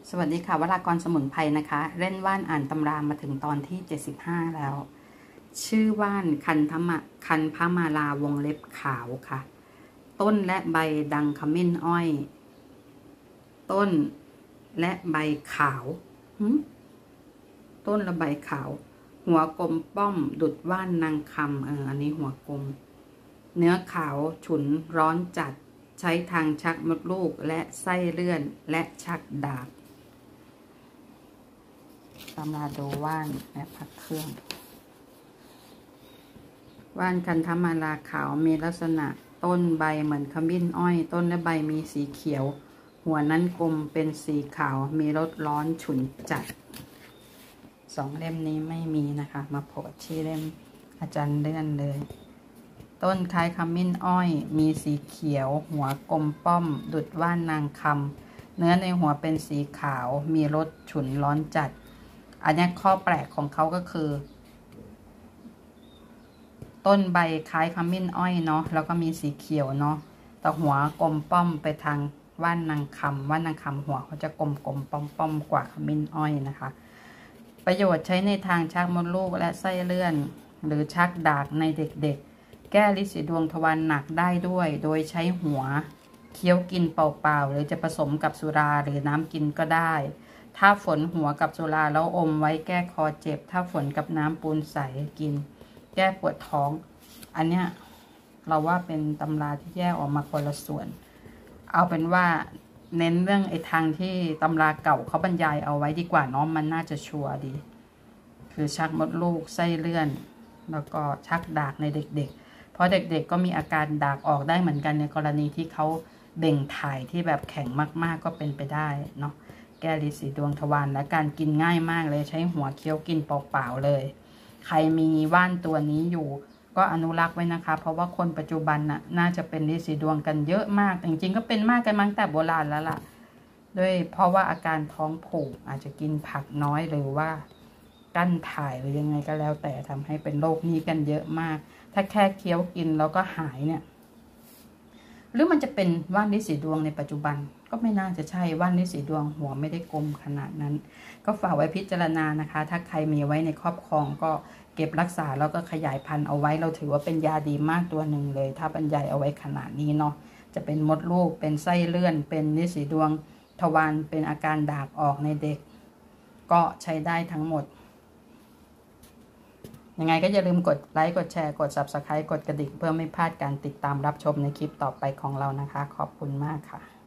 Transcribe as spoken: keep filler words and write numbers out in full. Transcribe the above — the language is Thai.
สวัสดีค่ะวรากรสมุนไพรนะคะเล่นว่านอ่านตำรามาถึงตอนที่เจ็ดสิบห้าแล้ว ชื่อว่านคันธมะคันพมาลาวงเล็บขาวค่ะต้นและใบดังขมิ้นอ้อยต้นและใบขาวต้นและใบขาวหัวกลมป้อมดุดว่านนางคำเอออันนี้หัวกลมเนื้อขาวฉุนร้อนจัดใช้ทางชักมดลูกและไส้เลื่อนและชักดาบตำราดูว่านและพักเครื่องว่านคันธมาลาขาวมีลักษณะต้นใบเหมือนขมิ้นอ้อยต้นและใบมีสีเขียวหัวนั้นกลมเป็นสีขาวมีรสร้อนฉุนจัดสองเล่มนี้ไม่มีนะคะมาโผล่ที่เล่มอาจารย์เลื่อนเลยต้นคล้ายขมิ้นอ้อยมีสีเขียวหัวกลมป้อมดุจว่านนางคำเนื้อในหัวเป็นสีขาวมีรสฉุนร้อนจัดอันนี้ข้อแปลกของเขาก็คือต้นใบคล้ายขมิ้นอ้อยเนาะแล้วก็มีสีเขียวเนาะแต่หัวกลมป้อมไปทางว่านนางคำว่านนางคำหัวเขาจะกลมกลมป้อมป้อมกว่าขมิ้นอ้อยนะคะประโยชน์ใช้ในทางชักมดลูกและไส้เลื่อนหรือชักดากในเด็กๆแก้ฤทธิ์สีดวงทวารหนักได้ด้วยโดยใช้หัวเคี้ยวกินเปล่าๆหรือจะผสมกับสุราหรือน้ำกินก็ได้ถ้าฝนหัวกับสุราแล้วอมไว้แก้คอเจ็บถ้าฝนกับน้ำปูนใสกินแก้ปวดท้องอันเนี้ยเราว่าเป็นตำราที่แยกออกมาคนละส่วนเอาเป็นว่าเน้นเรื่องไอ้ทางที่ตำราเก่าเขาบรรยายเอาไว้ดีกว่าเนาะมันน่าจะชัวร์ดีคือชักมดลูกไส้เลื่อนแล้วก็ชักดากในเด็กๆเพราะเด็กๆก็มีอาการดากออกได้เหมือนกันในกรณีที่เขาเบ่งถ่ายที่แบบแข็งมากๆก็เป็นไปได้เนาะแก้ฤทธิ์สีดวงทวารและการกินง่ายมากเลยใช้หัวเคี้ยวกินเปล่าๆเลยใครมีว่านตัวนี้อยู่ก็อนุรักษ์ไว้นะคะเพราะว่าคนปัจจุบันน่ะน่าจะเป็นฤทธิ์สีดวงกันเยอะมากจริงๆก็เป็นมากกันมาตั้งแต่โบราณแล้วล่ะด้วยเพราะว่าอาการท้องผูกอาจจะกินผักน้อยหรือว่ากั้นถ่ายหรือยังไงก็แล้วแต่ทำให้เป็นโรคนี้กันเยอะมากถ้าแค่เคี้ยวกินแล้วก็หายเนี่ยหรือมันจะเป็นว่านฤทธิ์สีดวงในปัจจุบันก็ไม่น่าจะใช่ว่านฤทธิ์สีดวงหัวไม่ได้กลมขนาดนั้นก็ฝากไว้พิจารณานะคะถ้าใครมีไว้ในครอบครองก็เก็บรักษาแล้วก็ขยายพันธุ์เอาไว้เราถือว่าเป็นยาดีมากตัวหนึ่งเลยถ้าบรรยายเอาไว้ขนาดนี้เนาะจะเป็นมดลูกเป็นไส้เลื่อนเป็นฤทธิ์สีดวงทวารเป็นอาการดากออกในเด็กก็ใช้ได้ทั้งหมดยังไงก็อย่าลืมกดไลค์กดแชร์กด ซับสไครบ์ กดกระดิ่งเพื่อไม่พลาดการติดตามรับชมในคลิปต่อไปของเรานะคะขอบคุณมากค่ะ